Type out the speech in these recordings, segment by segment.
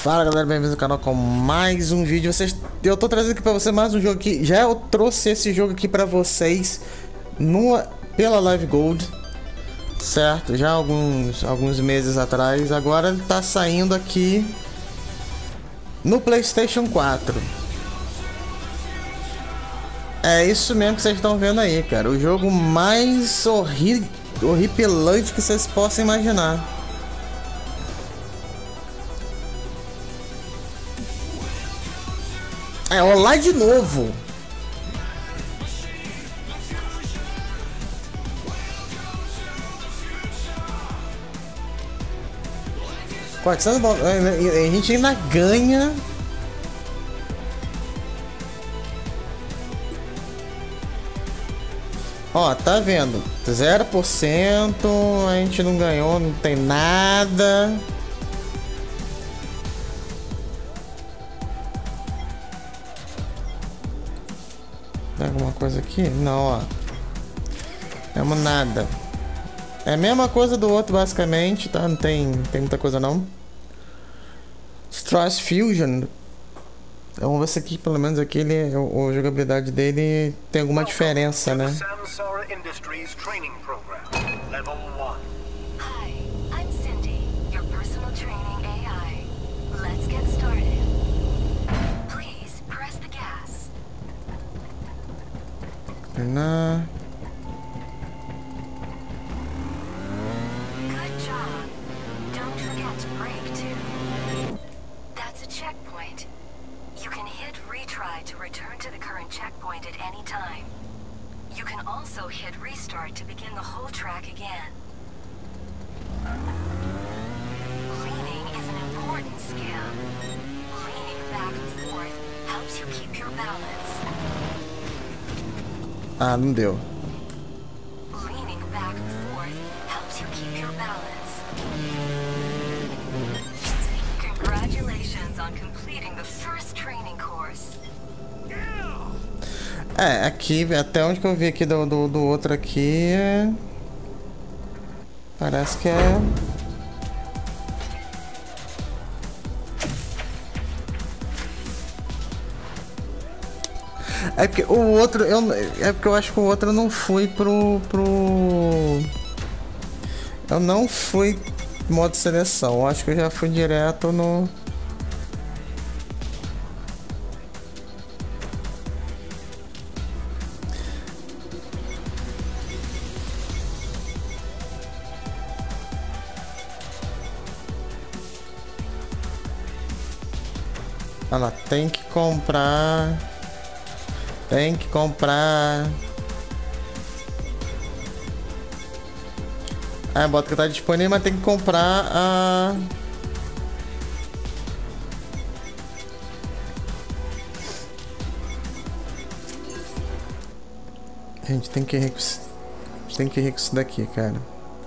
Fala galera, bem-vindos ao canal com mais um vídeo. Eu tô trazendo aqui pra você mais um jogo que já eu trouxe esse jogo aqui pra vocês pela Live Gold, certo? Já alguns meses atrás. Agora ele tá saindo aqui no PlayStation 4. É isso mesmo que vocês estão vendo aí, cara. O jogo mais horripilante que vocês possam imaginar. É, olá de novo. A gente ainda ganha. Ó, tá vendo? 0%, a gente não ganhou, não tem nada. Tem alguma coisa aqui? Não, ó. Temos nada. É a mesma coisa do outro, basicamente, tá? Não tem muita coisa, não. Stress Fusion. Vamos ver se aqui, pelo menos aqui, a jogabilidade dele tem alguma diferença, né? Na... Good job. Don't forget to brake too. That's a checkpoint. You can hit retry to return to the current checkpoint at any time. You can also hit restart to begin the whole track again. Leaning is an important skill. Leaning back and forth helps you keep your balance. Ah, não deu. Leaning back and forth helps you keep your balance. Congratulations on completing the first training course. É, aqui, até onde que eu vi aqui do outro aqui, parece que é... É porque o outro, é porque eu acho que o outro eu não fui eu não fui modo seleção, eu acho que eu já fui direto no... Olha lá, tem que comprar... Tem que comprar. Ah, bota que tá disponível, mas tem que comprar a... Gente, tem que ir com isso daqui, cara.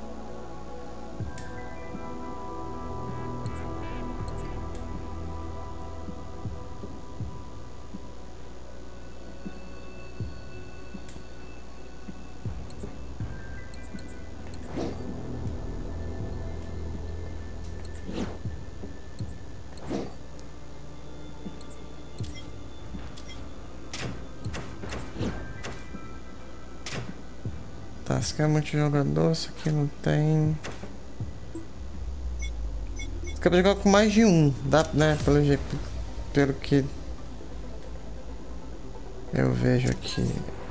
Tá, se quer multijogador, isso aqui não tem. Você quer jogar com mais de um, dá, né? Pelo jeito, pelo que eu vejo aqui.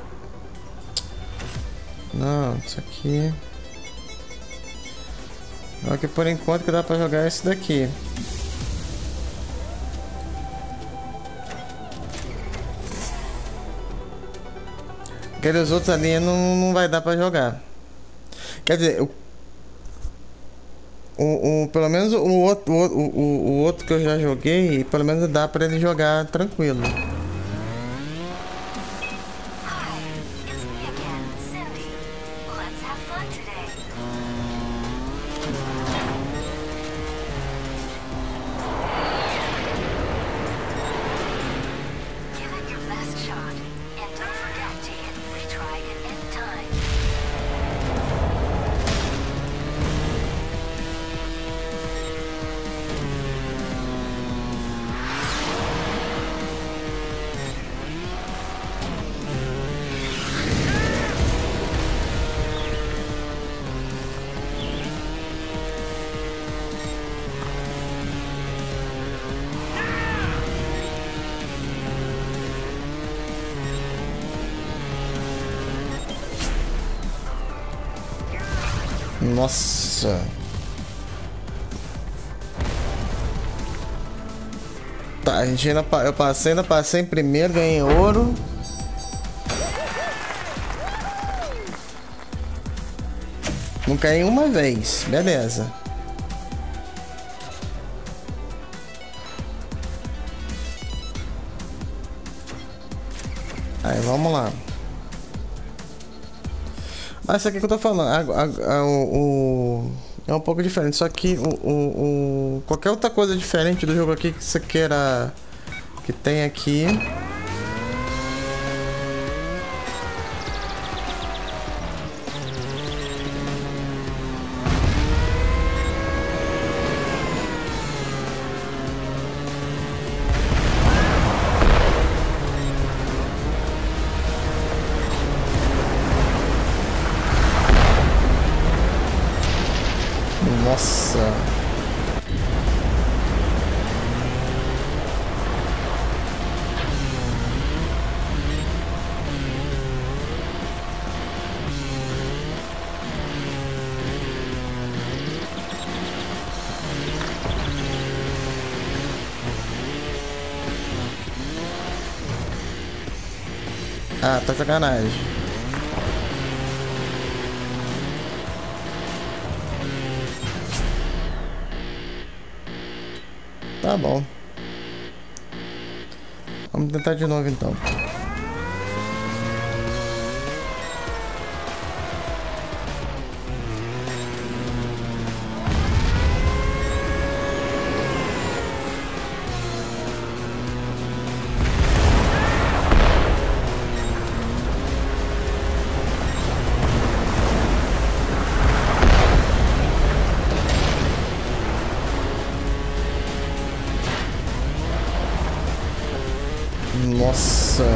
Não, isso aqui. Só que por enquanto que dá pra jogar é esse daqui. Aqueles outros ali não vai dar pra jogar. Quer dizer, pelo menos o outro que eu já joguei, pelo menos dá pra ele jogar tranquilo. Nossa. Tá, a gente ainda, eu passei em primeiro, ganhei ouro. Não caí uma vez, beleza. Aí, vamos lá. Ah, isso aqui que eu tô falando. É um pouco diferente. Só que qualquer outra coisa diferente do jogo aqui que você queira que tem aqui. Nossa. Ah, tá sacanagem. Tá bom. Vamos tentar de novo então. Nossa.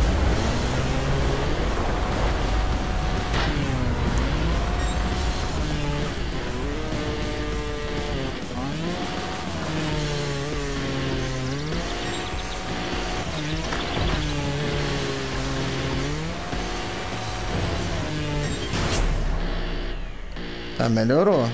Tá, melhorou.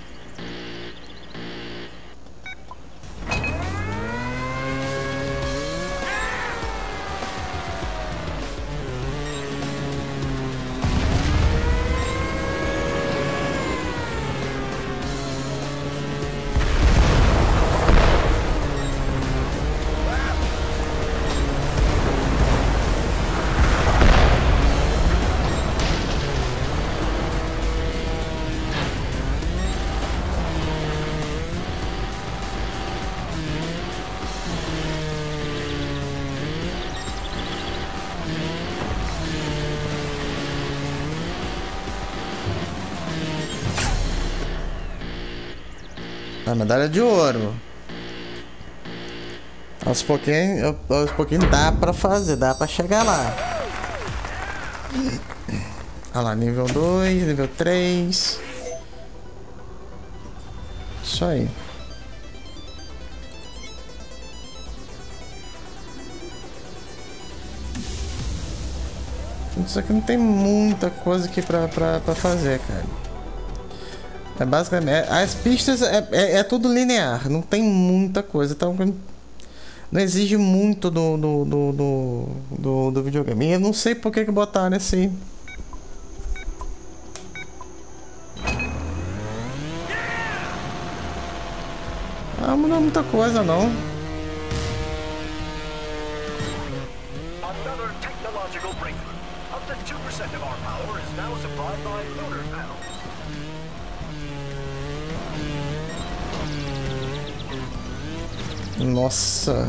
A medalha de ouro. Aos pouquinhos dá pra fazer, dá pra chegar lá. Olha lá, nível 2, nível 3. Isso aí. Isso aqui não tem muita coisa aqui pra fazer, cara. É basicamente... As pistas é tudo linear, não tem muita coisa, então não exige muito do videogame. E eu não sei por que botaram esse... Ah, não é muita coisa não. Another technological breakthrough. Up to 2% of our power is now supplied by lunar panels. Nossa.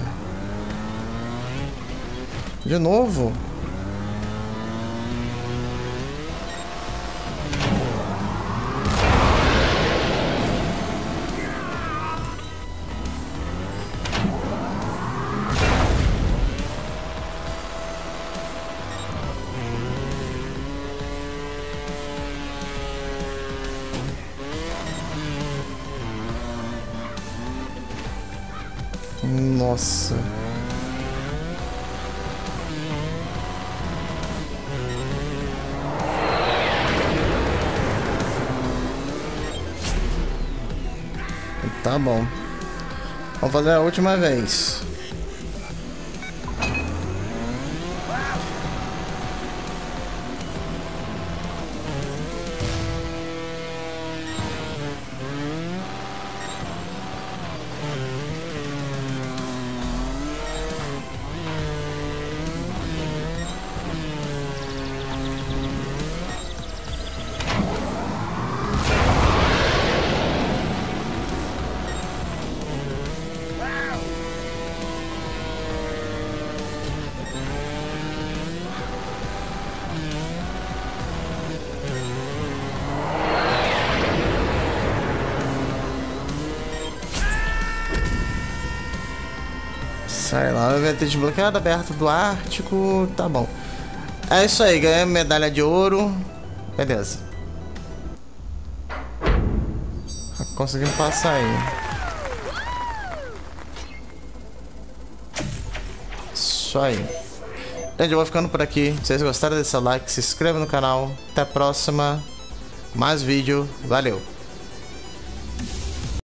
De novo? Nossa. Tá bom. Vamos fazer a última vez. Sai lá, vai ter desbloqueado aberto do Ártico. Tá bom. É isso aí, ganhei medalha de ouro. Beleza. Conseguimos passar aí. Isso aí. Gente, eu vou ficando por aqui. Se vocês gostaram, deixa o like, se inscreva no canal. Até a próxima. Mais vídeo. Valeu.